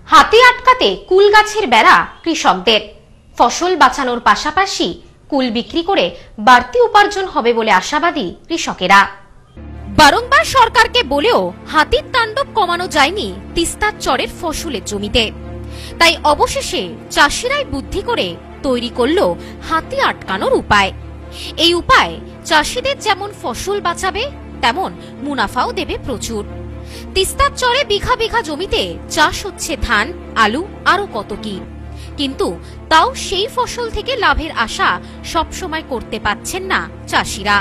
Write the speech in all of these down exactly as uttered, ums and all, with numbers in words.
হাতি আটকাতে কুল গাছের বেড়া কৃষকদের। ফসল বাঁচানোর পাশাপাশি কুল বিক্রি করে বাড়তি উপার্জন হবে বলে আশাবাদী কৃষকেরা। বারংবার সরকারকে বলেও হাতির তাণ্ডব কমানো যায়নি তিস্তার চরের ফসলের জমিতে। তাই অবশেষে চাষিরাই বুদ্ধি করে তৈরি করল হাতি আটকানোর উপায়। এই উপায় চাষিদের যেমন ফসল বাঁচাবে তেমন মুনাফাও দেবে প্রচুর। তিস্তার চরে বিঘা বিঘা জমিতে চাষ হচ্ছে ধান, আলু, আরো কত কি, কিন্তু তাও সেই ফসল থেকে লাভের আশা সবসময় করতে পারছেন না চাষিরা।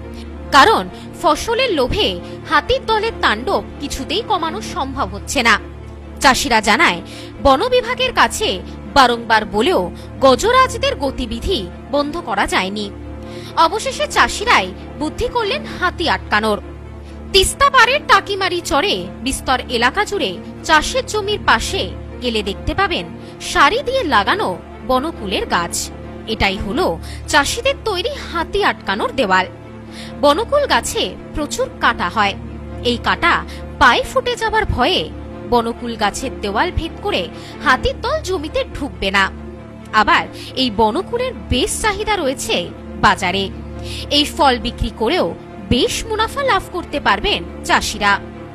কারণ ফসলের লোভে হাতির দলের তাণ্ডব কিছুতেই কমানো সম্ভব হচ্ছে না। চাষিরা জানায়, বন বিভাগের কাছে বারংবার বলেও গজরাজদের গতিবিধি বন্ধ করা যায়নি। অবশেষে চাষিরাই বুদ্ধি করলেন হাতি আটকানোর। তিস্তা পাড়ের টাকিমারি চরে বিস্তর এলাকা জুড়ে চাষের জমির পাশে গেলে দেখতে পাবেন সারি দিয়ে লাগানো বনকুলের গাছ। এটাই হলো চাষিদের তৈরি হাতি আটকানোর দেওয়াল। বনকুল গাছে প্রচুর কাটা হয়। এই কাটা পায়ে ফুটে যাবার ভয়ে বনকুল গাছের দেওয়াল ভেদ করে হাতির দল জমিতে ঢুকবে না। আবার এই বনকুলের বেশ চাহিদা রয়েছে বাজারে। এই ফল বিক্রি করেও বেশ মুনাফা লাভ করতে পারবেন চাষিরা।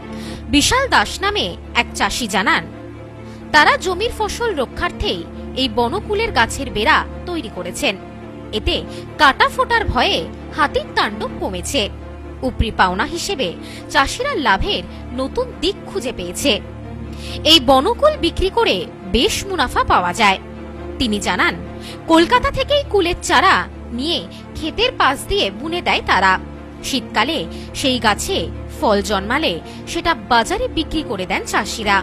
বিশাল দাস নামে এক চাষি জানান, তারা জমির ফসল রক্ষার্থে এই বনকুলের গাছের বেড়া তৈরি করেছেন। এতে কাটা ফোটার ভয়ে হাতির তাণ্ডব কমেছে। উপরি পাওনা হিসেবে চাষিরা লাভের নতুন দিক খুঁজে পেয়েছে। এই বনকুল বিক্রি করে বেশ মুনাফা পাওয়া যায়। তিনি জানান, কলকাতা থেকেই কুলের চারা নিয়ে ক্ষেতের পাশ দিয়ে বুনে দেয় তারা। শীতকালে সেই গাছে ফল জন্মালে সেটা বাজারে বিক্রি করে দেন চাষিরা।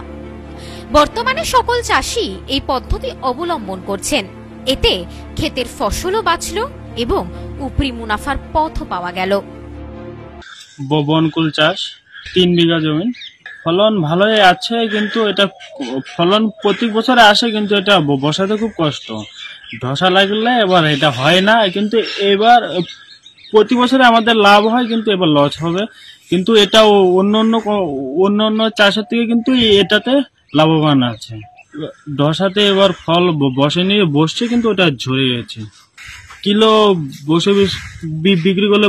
বর্তমানে সকল চাষি এই পদ্ধতি অবলম্বন করছেন। এতে ক্ষেতের ফসলও বাঁচল এবং উপরি মুনাফার পথও পাওয়া গেল। বনকুল চাষ তিন বিঘা জমি, ফলন ভালোই আছে, কিন্তু এটা ফলন প্রতি বছরে আসে, কিন্তু এটা বসাতে খুব কষ্ট। ধসা লাগলে এবার এটা হয় না, কিন্তু এবার প্রতি বছরে আমাদের লাভ হয়, কিন্তু এবার লস হবে। কিন্তু এটা অন্য অন্য অন্য অন্য চাষের থেকে কিন্তু এটাতে লাভবান আছে। ধসাতে এবার ফল বসেনি, বসছে, কিন্তু ওটা ঝরে গেছে। কিলো বসে বিক্রি করলে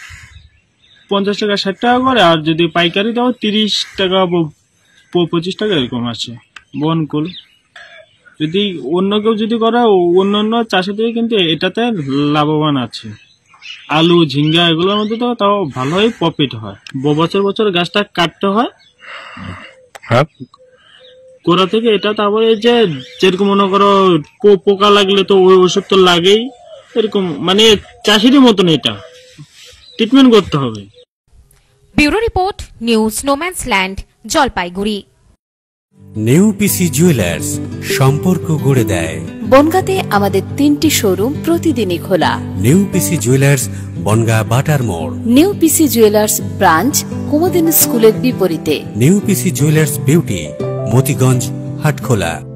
পঞ্চাশ টাকা ষাট টাকা করে, আর যদি পাইকারি দাও তিরিশ টাকা পঁচিশ টাকা এরকম আছে। বনকুল যদি অন্য কেউ যদি করে অন্য অন্য চাষের থেকে কিন্তু এটাতে লাভবান আছে। আলু, ঝিঙ্গা এগুলোর মধ্যে তো তাও ভালোই প্রফিট হয়। বছর বছর গাছটা কাটতে হয় গোড়া থেকে। এটা তারপরে যে যেরকম মনে করো পোকা লাগলে তো ওই ওষুধ তো লাগেই, এরকম মানে চাষিরই মতন এটা ট্রিটমেন্ট করতে হবে। Bureau report, news Nomansland, Jalpaiguri. Neupisi jewellers, সম্পর্ক গড়ে দেয়। বনগাঁতে আমাদের তিনটি শোরুম প্রতিদিনই খোলা। নেউপিসি জুয়েলার্স, বনগাঁ বাটার মোড়। নেউপিসি জুয়েলার্স ব্রাঞ্চ কুমুদিনী স্কুলের বিপরীতে। Neupisi jewellers beauty, Motiganj, Hatkhola.